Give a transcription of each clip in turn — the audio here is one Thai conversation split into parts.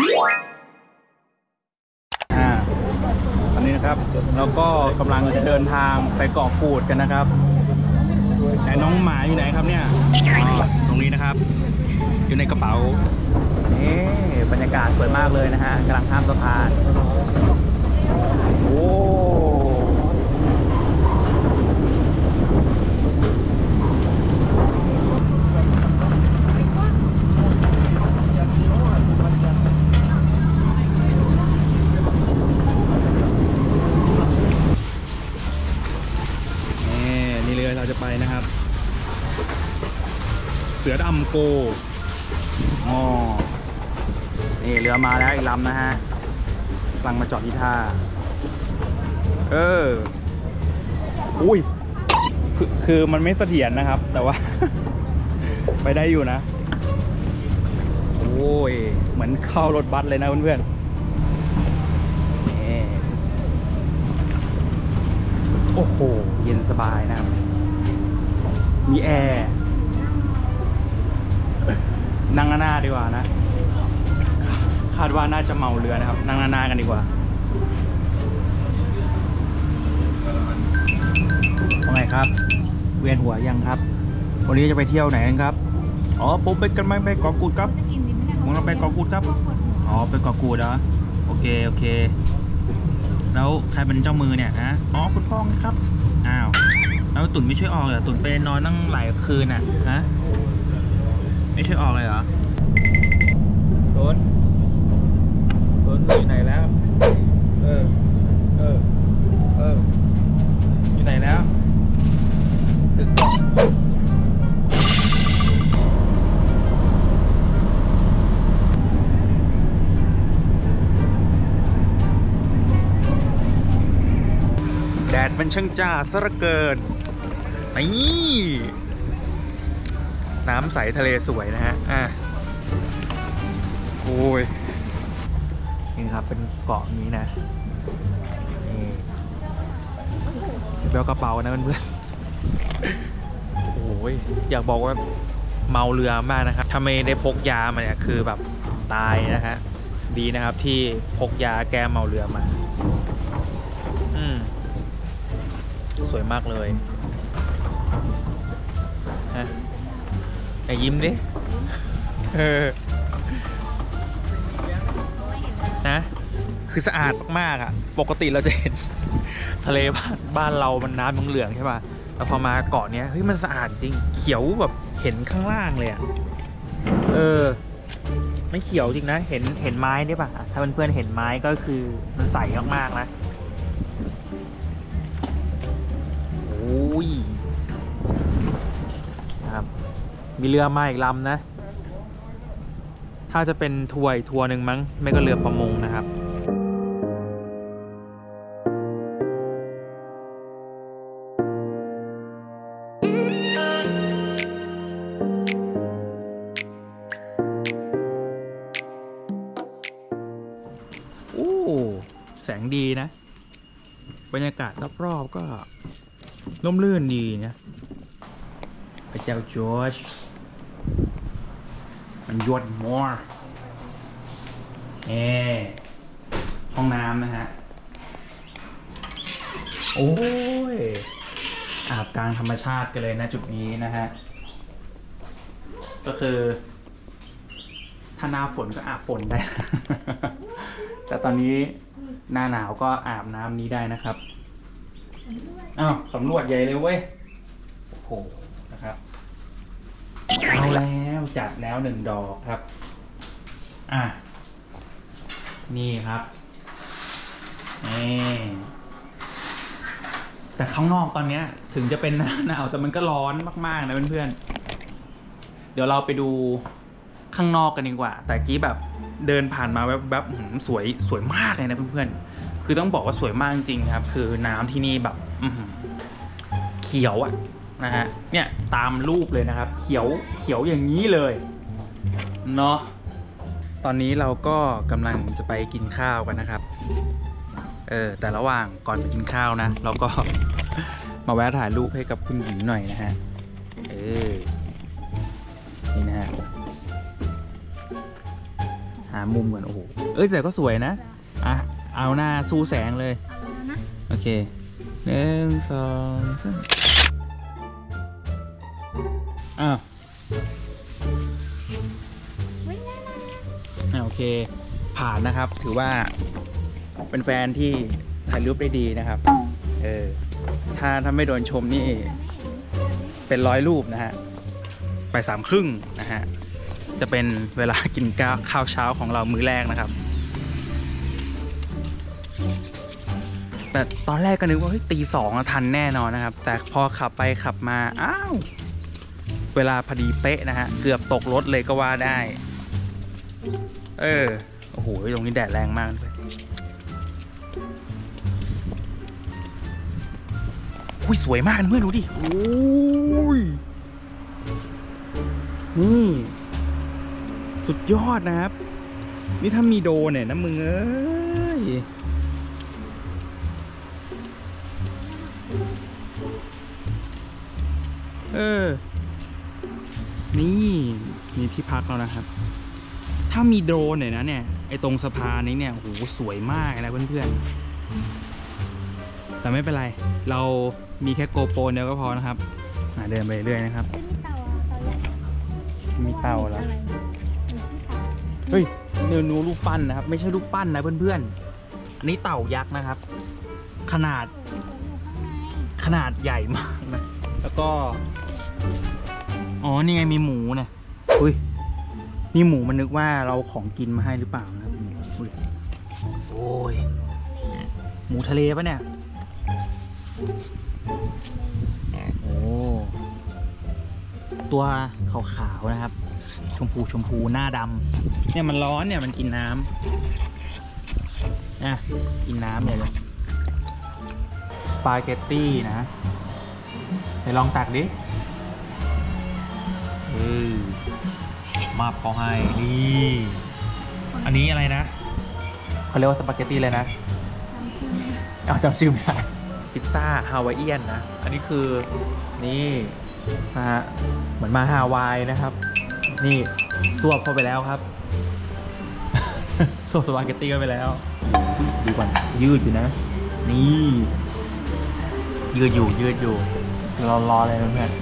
ตอนนี้นะครับเราก็กำลังจะเดินทางไปเกาะกูดกันนะครับแต่น้องหมาอยู่ไหนครับเนี่ยตรงนี้นะครับอยู่ในกระเป๋านี่บรรยากาศสวยมากเลยนะฮะกำลังข้ามสะพานโอ้นี่เรือเราจะไปนะครับเสือดำโกอ๋อนี่เรือมาแล้วอีกลำนะฮะกำลังมาจอดที่ท่าอุ้ยคือมันไม่เสถียรนะครับแต่ว่า ไปได้อยู่นะโอ้ยเหมือนเข้ารถบัสเลยนะเพื่อนๆนี่โอ้โหเย็นสบายนะครับมีแอร์นั่งหน้าดีกว่านะคาดว่าน่าจะเมาเรือนะครับนั่งหน้ากันดีกว่าว่าไงครับเวียนหัวยังครับวันนี้จะไปเที่ยวไหนกันครับอ๋อผมไปกันไปเกาะกูดครับมึงเราไปเกาะกูดครับอ๋อไปเกาะกูดเหรอโอเคแล้วใครเป็นเจ้ามือเนี่ยฮะอ๋อคุณพ่อครับอ้าวแล้วตุ่นไม่ช่วยออกเหรอตุ่นไปนอนตั้งหลายคืนน่ะฮะไม่ช่วยออกเลยเหรอตุ่นอยู่ไหนแล้วอยู่ไหนแล้วถึงเกาะแดดมันช่างจ้าซะเหลือเกินนี่น้ำใสทะเลสวยนะฮะโอ้ยนี่ครับเป็นเกาะนี้นะนี่เบลกระเป๋านะเพื่อนๆโอ้ยอยากบอกว่าเมาเรือมากนะครับถ้าไม่ได้พกยามาเนี่ยคือแบบตายนะฮะดีนะครับที่พกยาแก้เมาเรือมาสวยมากเลยนะยิ้มดินะคือสะอาดมากๆอ่ะปกติเราจะเห็นทะเลบ้านเรามันน้ำเหลืองใช่ป่ะแต่พอมาเกาะเนี้ยเฮ้ยมันสะอาดจริงเขียวแบบเห็นข้างล่างเลยอ่ะไม่เขียวจริงนะเห็นไม้ได้ป่ะถ้าเพื่อนๆเห็นไม้ก็คือมันใสมากๆนะโอ้ยครับมีเรือมาอีกลำนะถ้าจะเป็นทัวร์หนึ่งมั้งไม่ก็เรือประมงนะครับโอ้แสงดีนะบรรยากาศรอบๆก็ร่มรื่นดีนะพระเจ้าจอร์จมันยวดมอร์ห้องน้ำนะฮะโอ้ยอาบกลางธรรมชาติกันเลยนะจุดนี้นะฮะก็คือถ้าหน้าฝนก็อาบฝนได้ แต่ตอนนี้หน้าหนาวก็อาบน้ำนี้ได้นะครับอ้าวสำรวจใหญ่เลยเว้ยโอ้โหนะครับเอาแล้วจัดแล้ว1 ดอกครับนี่ครับแต่ข้างนอกตอนนี้ถึงจะเป็นหน้าหนาวแต่มันก็ร้อนมากๆนะเพื่อนๆเดี๋ยวเราไปดูข้างนอกกันดีกว่าแต่กี้แบบเดินผ่านมาแบบสวยมากเลยนะเพื่อนๆคือต้องบอกว่าสวยมากจริงครับคือน้ำที่นี่แบบเขียวอะนะฮะเนี่ยตามรูปเลยนะครับเขียวอย่างนี้เลยเนาะตอนนี้เราก็กำลังจะไปกินข้าวกันนะครับแต่ระหว่างก่อนไปกินข้าวนะเราก็ มาแวะถ่ายรูปให้กับคุณหญิงหน่อยนะฮะนี่นะฮะหาามุมก่อนโอ้โหแต่ก็สวยนะอ่ะเอาหน้าสู้แสงเลยโอเค1 2 3อ้าวโอเคผ่านนะครับถือว่าเป็นแฟนที่ถ่ายรูปได้ดีนะครับถ้าไม่โดนชมนี่เป็น100 รูปนะฮะไป3:30นะฮะจะเป็นเวลากินข้าวเช้าของเรามื้อแรกนะครับแต่ตอนแรกก็นึกว่าเฮ้ยตี 2ทันแน่นอนนะครับแต่พอขับไปขับมาอ้าวเวลาพอดีเป๊ะนะฮะเกือบตกรถเลยก็ว่าได้โอ้โหตรงนี้แดดแรงมากเลยอุ้ยสวยมากเพื่อนดูดิโอ้ยนี่สุดยอดนะครับนี่ถ้ามีโดเนี่ยนะมึงนี่มีที่พักแล้วนะครับถ้ามีโดรนเนี่ยไอตรงสะพานนี้เนี่ยโหสวยมากนะเพื่อนๆแต่ไม่เป็นไรเรามีแค่โกโปรเดียวก็พอนะครับเดินไปเรื่อยนะครับมีเต่าแล้วเฮ้ยเนื้อนูรูปปั้นนะครับไม่ใช่รูปปั้นนะเพื่อนๆอันนี้เต่ายักษ์นะครับขนาดใหญ่มากนะแล้วก็อ๋อนี่ไงมีหมูเนี่ยอุ้ยนี่หมูมันนึกว่าเราของกินมาให้หรือเปล่านะครับโอ้ยหมูทะเลปะเนี่ยโอ้ตัวขาวๆนะครับชมพูหน้าดำเนี่ยมันร้อนเนี่ยมันกินน้ำนะกินน้ำเลยสปาเกตตี้นะไปลองตักดิมาพอให้นี่อันนี้อะไรนะเขาเรียกว่าสปาเกตตี้เลยนะจำชื่อไม่ได้พิซซ่าฮาวายเอียนนะอันนี้คือนี่นะฮะเหมือนมาฮาวายนะครับนี่สวบเข้าไปแล้วครับสวบสปาเกตตี้เข้าไปแล้วดูก่อนยืดอยู่นะนี่ยืดอยู่รอเลยเพื่อน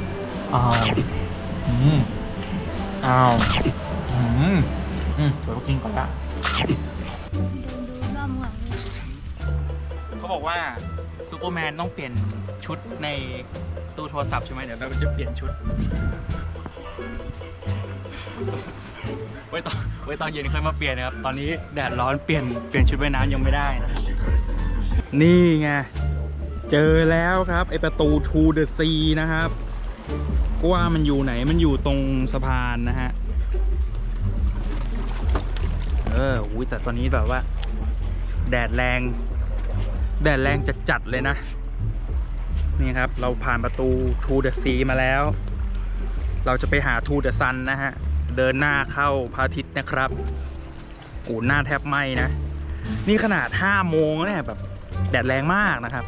เดี๋ยวกินก่อนละเขาบอกว่าซูเปอร์แมนต้องเปลี่ยนชุดในตู้โทรศัพท์ใช่ไหมเดี๋ยวเราจะเปลี่ยนชุดไว้ตอนเย็นค่อยมาเปลี่ยนนะครับตอนนี้แดดร้อนเปลี่ยนชุดว่ายน้ำยังไม่ได้นะนี่ไงเจอแล้วครับไอประตู To the Sea นะครับก็ว่ามันอยู่ไหนมันอยู่ตรงสะพานนะฮะแต่ตอนนี้แบบว่าแดดแรงจัดเลยนะนี่ครับเราผ่านประตู To the Sea มาแล้วเราจะไปหา To the Sun นะฮะเดินหน้าเข้าพระอาทิตย์นะครับโอ้หน้าแทบไหม้นะนี่ขนาด5 โมงเนี่ยแบบแดดแรงมากนะครับ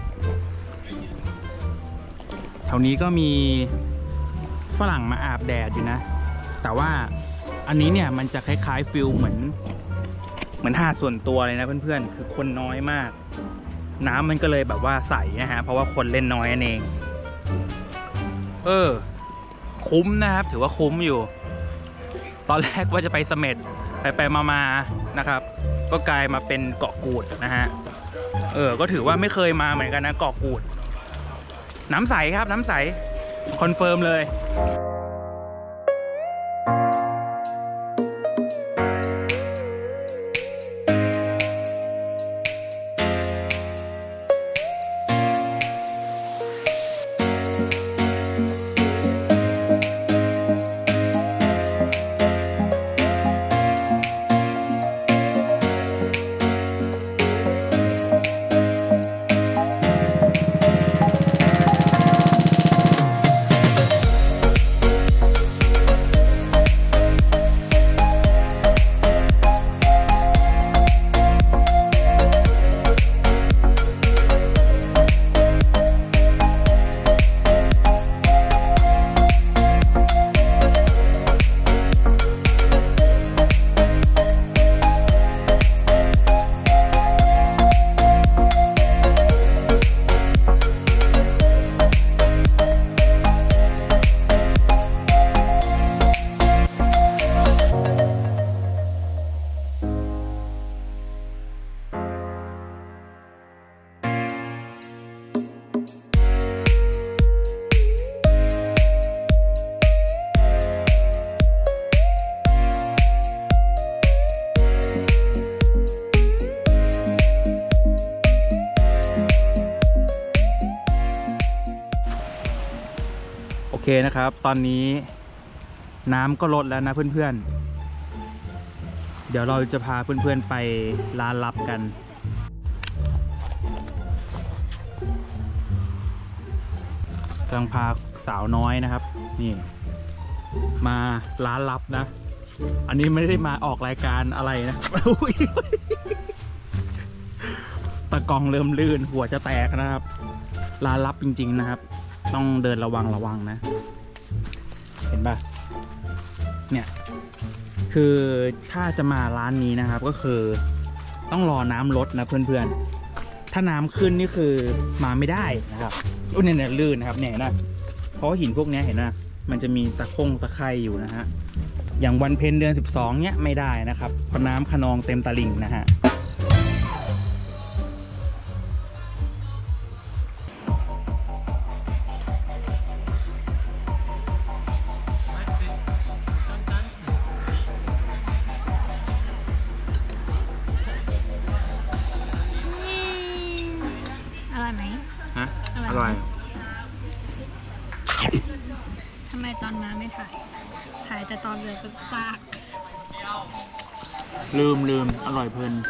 แถวนี้ก็มีฝรั่งมาอาบแดดอยู่นะแต่ว่าอันนี้เนี่ยมันจะคล้ายๆฟิลเหมือนหาดส่วนตัวเลยนะเพื่อนๆคือคนน้อยมากน้ำมันก็เลยแบบว่าใสนะฮะเพราะว่าคนเล่นน้อยนั่นเองคุ้มนะครับถือว่าคุ้มอยู่ตอนแรกว่าจะไปเสม็ดไปมานะครับ ก็กลายมาเป็นเกาะกูดนะฮะก็ถือว่าไม่เคยมาเหมือนกันนะเกาะกูดน้ำใสครับน้ำใสคอนเฟิร์มเลยนะครับตอนนี้น้ำก็ลดแล้วนะเพื่อนๆเดี๋ยวเราจะพาเพื่อนๆไปร้านลับกันกำลังพาสาวน้อยนะครับนี่มาร้านลับนะอันนี้ไม่ได้มาออกรายการอะไรนะ ตะกองเริ่มลื่นหัวจะแตกนะครับร้านลับจริงๆนะครับต้องเดินระวังนะเห็นปะเนี่ยคือถ้าจะมาร้านนี้นะครับก็คือต้องรอน้ำลดนะเพื่อนๆถ้าน้ำขึ้นนี่คือมาไม่ได้นะครับเนี่ยลื่นนะครับเนี่ยนะเพราะหินพวกนี้เห็นนะมันจะมีตะไคร่อยู่นะฮะอย่างวันเพ็ญเดือน12เนี่ยไม่ได้นะครับเพราะน้ำคะนองเต็มตลิ่งนะฮะอร่อยทำไมตอนมาไม่ถ่ายแต่ตอนเรือก็ซากลืมอร่อยเพลิน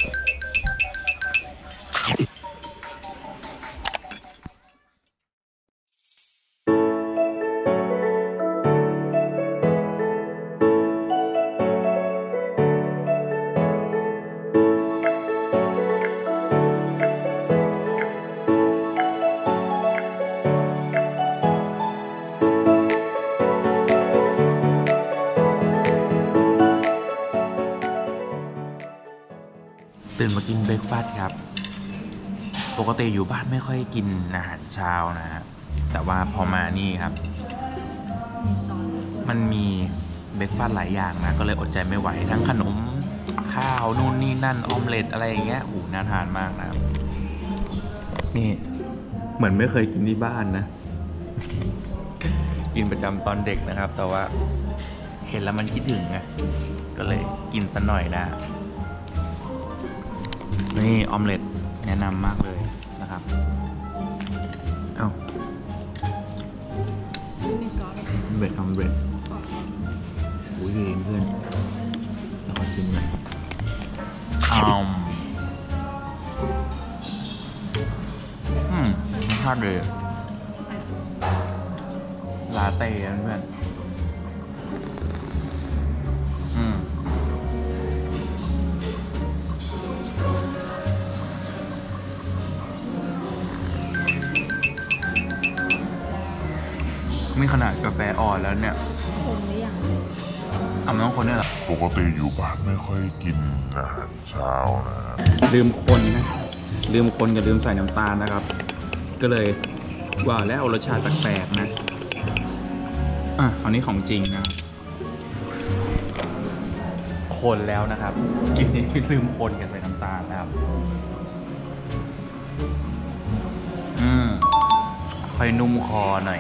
ตื่นมากินเบรกฟาสต์ครับปกติอยู่บ้านไม่ค่อยกินอาหารเช้านะฮะแต่ว่าพอมานี่ครับมันมีเบรกฟาสต์หลายอย่างนะก็เลยอดใจไม่ไหวทั้งขนมข้าวนู่นนี่นั่นออมเล็ตอะไรอย่างเงี้ยโอ้น่าทานมากนะนี่เหมือนไม่เคยกินที่บ้านนะ กินประจำตอนเด็กนะครับแต่ว่าเห็นแล้วมันคิดถึงไงก็เลยกินสักหน่อยนะนี่ออมเล็ตแนะนำมากเลยนะครับเอ้าเบ็ดออมเล็ตอุ้ยเพื่อนเราขอชิมหน่อยชอบเลยลาเต้เพื่อนมีขนาดกาแฟอ่อนแล้วเนี่ยคนหรือยังมันต้องคนเนี่ยหรอปกติอยู่บ้านไม่ค่อยกินอาหารเช้านะลืมคนนะลืมคนกับลืมใส่น้ำตาลนะครับก็เลยว่าแล้วรสชาติแปลกๆนะคราวนี้ของจริงนะคนแล้วนะครับกินนี้ลืมคนกับใส่น้ำตาลนะครับค่อยนุ่มคอหน่อย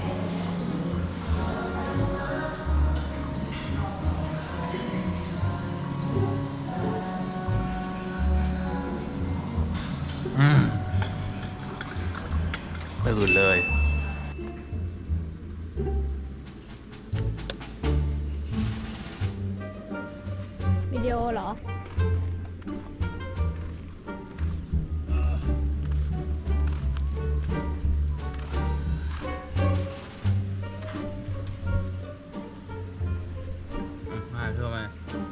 ตื่นเลยวิดีโอเหรอมาเพื่อมา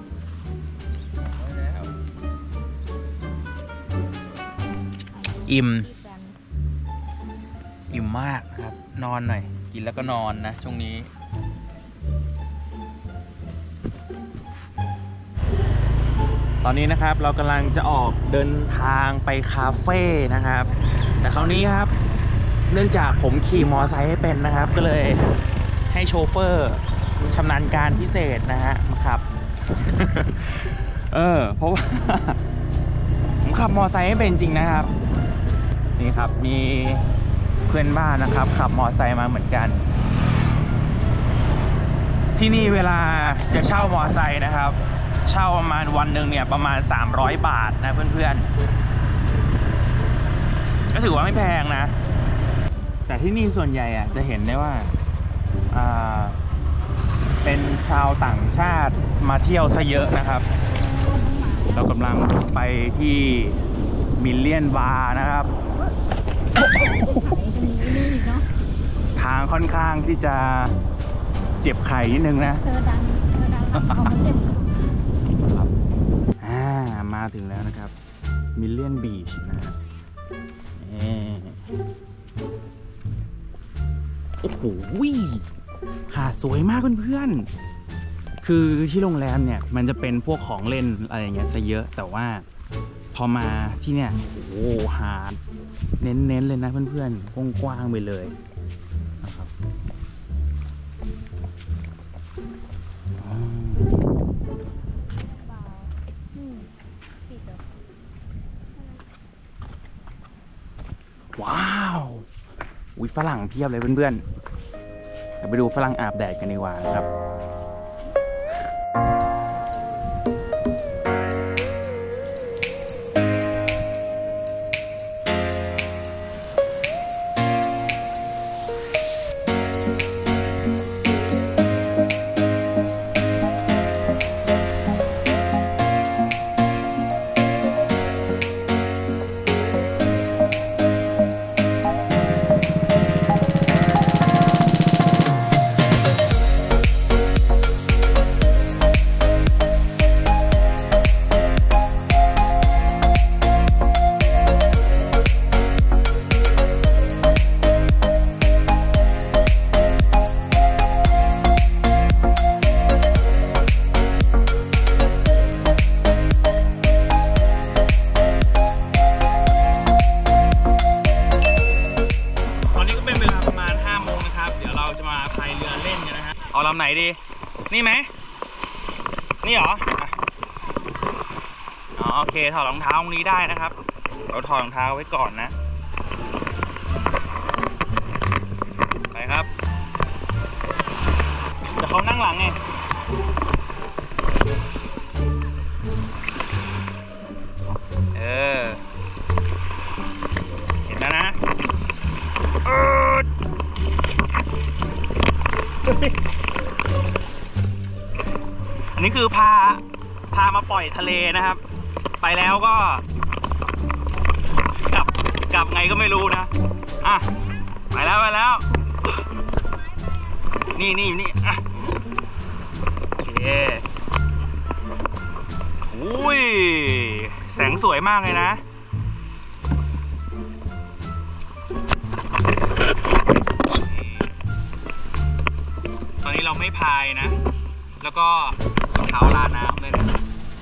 อิ่มมากครับนอนหน่อยกินแล้วก็นอนนะช่วงนี้ตอนนี้นะครับเรากำลังจะออกเดินทางไปคาเฟ่นะครับแต่คราวนี้ครับเนื่องจากผมขี่มอไซค์ให้เป็นนะครับก็เลยให้โชเฟอร์ชำนาญการพิเศษนะฮะมาขับ เพราะว่า ผมขับมอไซค์ให้เป็นจริงนะครับนี่ครับมีเพื่อนบ้านนะครับขับมอไซค์มาเหมือนกันที่นี่เวลาจะเช่ามอไซค์นะครับเช่าประมาณวันหนึ่งเนี่ยประมาณ300 บาทนะเพื่อนๆก็ถือว่าไม่แพงนะแต่ที่นี่ส่วนใหญ่จะเห็นได้ว่าเป็นชาวต่างชาติมาเที่ยวซะเยอะนะครับ เรากำลังไปที่มิลเลียนบาร์นะครับ ทางค่อนข้างที่จะเจ็บไข่นิดนึงนะเธอดังเขาเจ็บมาถึงแล้วนะครับมิลเลียนบีชนะฮะโอ้โหหาดสวยมากเพื่อนๆคือที่โรงแรมเนี่ยมันจะเป็นพวกของเล่นอะไรอย่างเงี้ยซะเยอะแต่ว่าพอมาที่เนี่ยโอ้โหหาดเน้นๆเลยนะเพื่อนๆกว้างๆไปเลยนะครับว้าวฝรั่งเพียบเลยเพื่อนๆเดี๋ยวไปดูฝรั่งอาบแดดกันดีกว่านะครับเอาลำไหนดีนี่ไหมนี่เหรออ๋อโอเคถอดรองเท้าตรงนี้ได้นะครับเราถอดรองเท้าไว้ก่อนนะไปครับเดี๋ยวเขานั่งหลังไงเห็นแล้วนะอันนี้คือพามาปล่อยทะเลนะครับไปแล้วก็กลับไงก็ไม่รู้นะอ่ะไปแล้วนี่อ่ะโอเคอุ้ยแสงสวยมากเลยนะตอนนี้เราไม่พายนะแล้วก็เท้าลาน้ำเลยนะ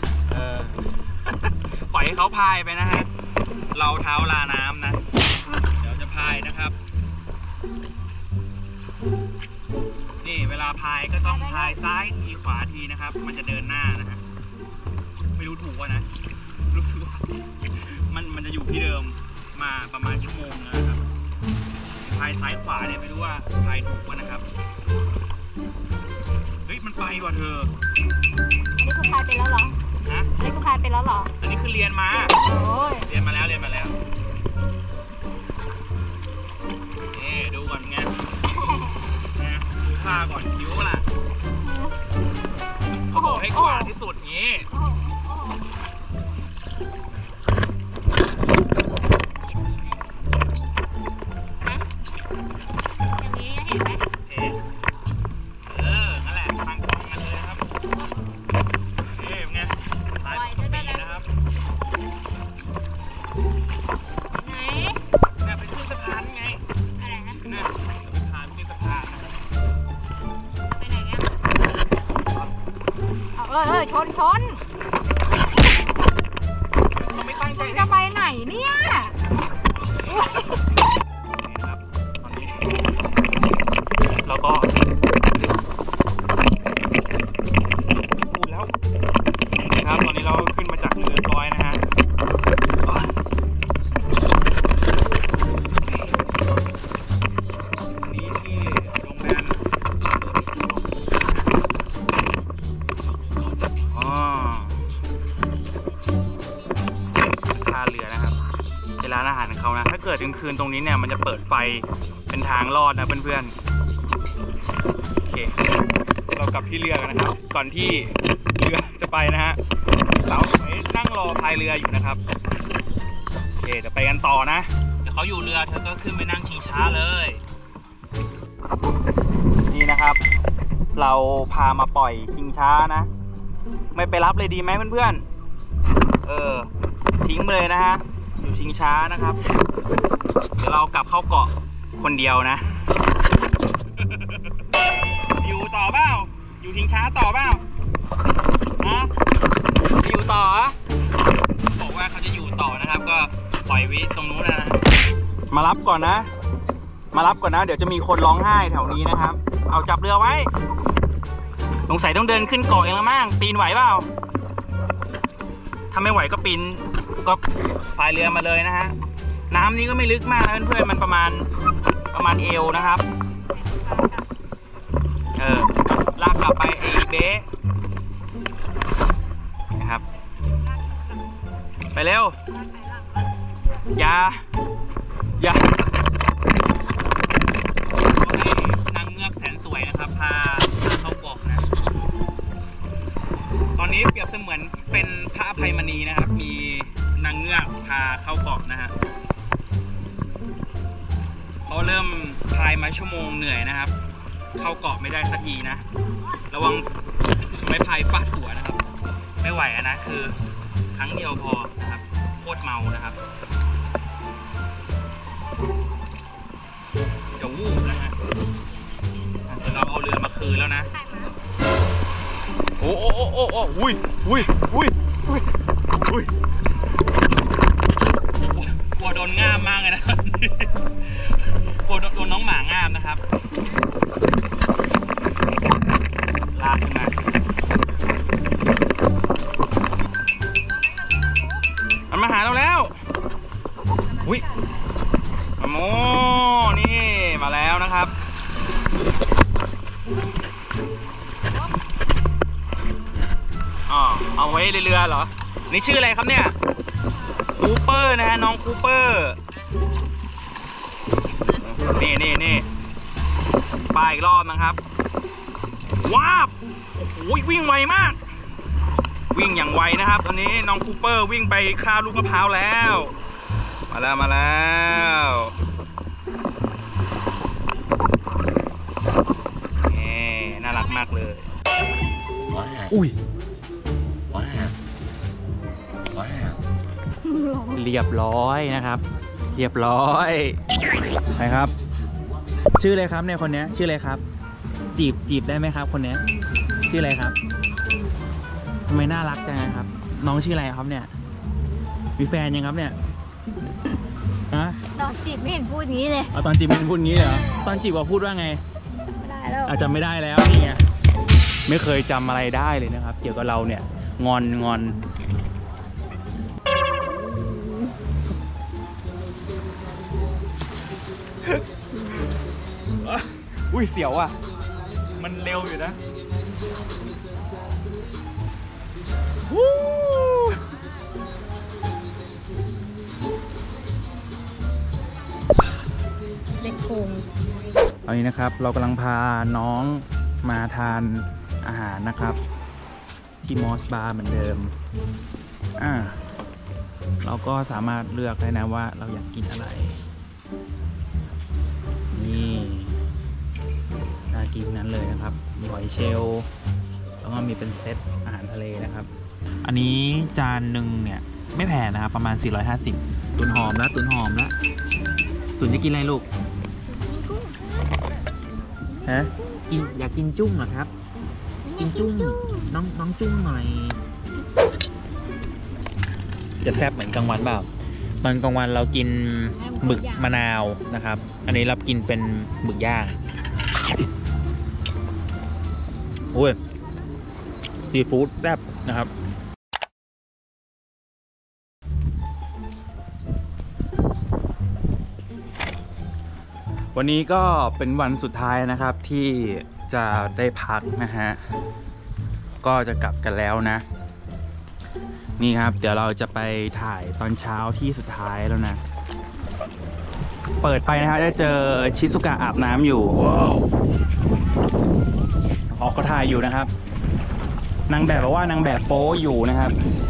ปล่อยให้เขาพายไปนะฮะเราเท้าลาน้ำนะเดี๋ยวจะพายนะครับนี่เวลาพายก็ต้องพายซ้ายทีขวาทีนะครับมันจะเดินหน้านะฮะไม่รู้ถูกว่านะรู้สึกว่ามันจะอยู่ที่เดิมมาประมาณชั่วโมงนะครับพายซ้ายขวาเนี่ยไม่รู้ว่าพายถูกว่านะครับเฮ้ยมันไปว่ะเธออันนี้คือพายไปแล้วเหรอฮะอันนี้คือพายไปแล้วเหรออันนี้คือเรียนมาเรียนมาแล้วนี่ดูก่อนไงนะดูท่าก่อนคิ้วล่ะเขาบอกให้กว้างที่สุดงี้อย่างนี้เห็นไหมนั่นแหละทางตรงกันเลยครับไงสายสปีดนะครับไหนเนี่ยไปขึ้นสะพานไงอะไรนะเนี่ยไปพาขึ้นสะพานไปไหนเนี่ยชนเขาไม่ตั้งใจจะไปไหนเนี่ยตอนนี้เราก็พูดแล้วครับตอนนี้เราขึ้นมาจากเรือร้อยนะฮะนี่ที่โรงแรมท่าเรือนะครับเป็นร้านอาหารของเขานะถ้าเกิดกลางคืนตรงนี้เนี่ยมันจะเปิดไฟเป็นทางลอดนะเพื่อนๆเรากลับที่เรือกันนะครับ ก่อนที่เรือจะไปนะฮะสาวสวยนั่งรอพายเรืออยู่นะครับโอเคจะไปกันต่อนะเดี๋ยวเขาอยู่เรือเธอก็ขึ้นไปนั่งชิงช้าเลยนี่นะครับ เราพามาปล่อยชิงช้านะไม่ไปรับเลยดีไหมเพื่อนๆทิ้งเลยนะฮะอยู่ชิงช้านะครับเดี๋ยวเรากลับเข้าเกาะคนเดียวนะ อยู่ต่อเปล่าอยู่ชิงช้าต่อเปล่าฮะจะอยู่ต่อบอกว่าเขาจะอยู่ต่อนะครับก็ปล่อยวิตรงนู้นนะมารับก่อนนะเดี๋ยวจะมีคนร้องไห้แถวนี้นะครับเอาจับเรือไว้สงสัยต้องเดินขึ้นเกาะเองละมั้งปีนไหวเปล่าถ้าไม่ไหวก็ปีนก็พายเรือมาเลยนะฮะน้ำนี้ก็ไม่ลึกมากนะเพื่อนๆมันประมาณเอวนะครับลากกลับไปไอ้เบ๊นะครับไปเร็วอย่าให้นางเงือกแสนสวยนะครับพาเข้าเกาะนะตอนนี้เปรียบเสมือนเป็นพระอภัยมณีนะครับมีนางเงือกพาเข้าเกาะนะฮะเขาเริ่มพายมาชั่วโมงเหนื่อยนะครับเข้าเกาะไม่ได้สักทีนะระวังไม้พายฟาดหัวนะครับไม่ไหวนะคือครั้งเดียวพอนะครับโคตรเมานะครับจะวูบนะฮะเดี๋ยวเราเอาเรือมาคืนแล้วนะโอ้อุ้ยกลัวโดนง่ามมากเลยนะกลัวโดนน้องหมาง่ามนะครับลากขึ้นมามันมาหาเราแล้วอุ้ยโมนี่มาแล้วนะครับเอาไว้เรือเหรอนี่ชื่ออะไรครับเนี่ยคูเปอร์นะฮะน้องคูเปอร์นี่ไปอีกรอบนะครับว้าบโอ้ยวิ่งไวมากวิ่งอย่างไวนะครับตอนนี้น้องคูเปอร์วิ่งไปข้าวลูกมะพร้าวแล้วมาแล้วน่ารักมากเลยอุ้ยเรียบร้อยนะครับเรียบร้อยนะครับชื่ออะไรครับเนี่ยคนนี้ชื่ออะไรครับจีบได้ไหมครับคนนี้ชื่ออะไรครับทำไมน่ารักจังครับน้องชื่ออะไรครับเนี่ยมีแฟนยังครับเนี่ยฮะตอนจีบไม่เห็นพูดงี้เลยตอนจีบไม่เห็นพูดงี้เหรอตอนจีบว่าพูดว่าไงไม่ได้แล้วจำไม่ได้แล้วนี่ไงไม่เคยจำอะไรได้เลยนะครับเกี่ยวกับเราเนี่ยงอนอุ้ยเสียวอ่ะมันเร็วอยู่นะเด็กโกงตอนนี้นะครับเรากำลังพาน้องมาทานอาหารนะครับที่มอสบาร์เหมือนเดิมเราก็สามารถเลือกได้นะว่าเราอยากกินอะไรนี่น่ากินนั้นเลยนะครับมีหอยเชลล์แล้วก็มีเป็นเซตอาหารทะเลนะครับอันนี้จานหนึ่งเนี่ยไม่แพงนะครับประมาณ450ตุนหอมแล้วตุนจะกินอะไรลูกฮะอยากกินจุ้งเหรอครับกินจุ้งน้องจุ้งหน่อยจะแซ่บเหมือนกลางวันเปล่าตอนกลางวันเรากินหมึกมะนาวนะครับอันนี้เรากินเป็นหมึกย่างโอ้ยซีฟู้ดแซ่บนะครับวันนี้ก็เป็นวันสุดท้ายนะครับที่จะได้พักนะฮะก็จะกลับกันแล้วนะนี่ครับเดี๋ยวเราจะไปถ่ายตอนเช้าที่สุดท้ายแล้วนะเปิดไปนะฮะจะเจอชิซุกะอาบน้ำอยู่ wow. ออกก็ถ่ายอยู่นะครับนางแบบบอกว่านางแบบโป๊อยู่นะครับ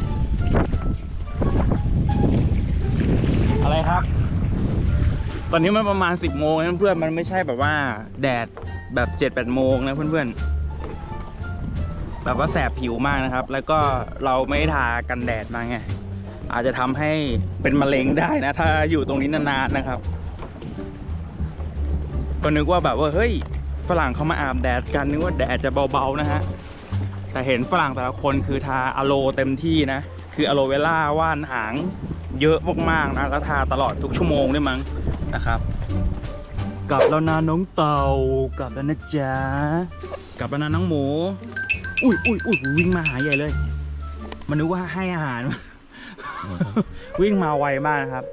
อะไรครับ ตอนนี้มันประมาณ10 โมงนะเพื่อนมันไม่ใช่แบบว่าแดดแบบ7-8 โมงนะเพื่อนๆแบบว่าแสบผิวมากนะครับ แล้วก็เราไม่ได้ทากันแดดมาไงอาจจะทำให้เป็นมะเร็งได้นะถ้าอยู่ตรงนี้นานๆนะครับก็นึกว่าแบบว่าเฮ้ยฝรั่งเขามาอาบแดดกันนึกว่าแดดจะเบาๆนะฮะแต่เห็นฝรั่งแต่ละคนคือทาอะโลเต็มที่นะคืออะโลเวล่าว่านหางเยอะมากๆนะแล้วทาตลอดทุกชั่วโมงด้วยมั้งนะครับกลับแล้วนะน้องเต่ากลับแล้วนะจ๊ะกลับแล้วนะน้องหมูอุ้ยวิ่งมาหาใหญ่เลยมันนึกว่าให้อาหาร วิ่งมาไวมากนะครับ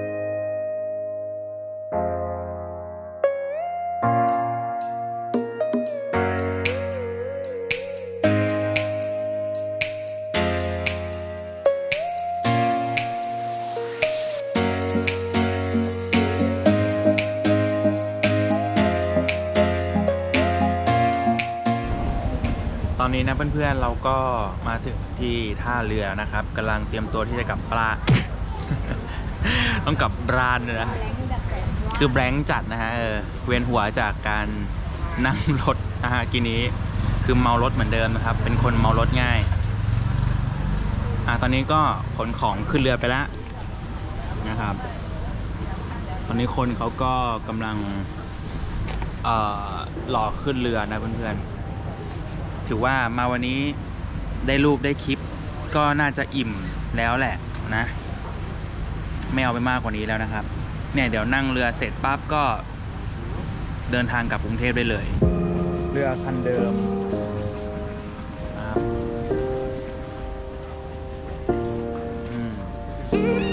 ตอนนี้นะเพื่อนๆเราก็มาถึงที่ท่าเรือนะครับกำลังเตรียมตัวที่จะกลับบ้าน ต้องกลับบ้านเลยนะคือแบงค์จัดนะฮะเวียนหัวจากการนั่งรถนะฮะกีนี้คือเมารถเหมือนเดิมนะครับเป็นคนเมารถง่ายตอนนี้ก็ขนของขึ้นเรือไปแล้วนะครับตอนนี้คนเขาก็กำลังรอขึ้นเรือนะเพื่อนๆถือว่ามาวันนี้ได้รูปได้คลิปก็น่าจะอิ่มแล้วแหละนะไม่เอาไปมากกว่านี้แล้วนะครับเนี่ยเดี๋ยวนั่งเรือเสร็จปั๊บก็เดินทางกลับกรุงเทพได้เลยเรือคันเดิมครับ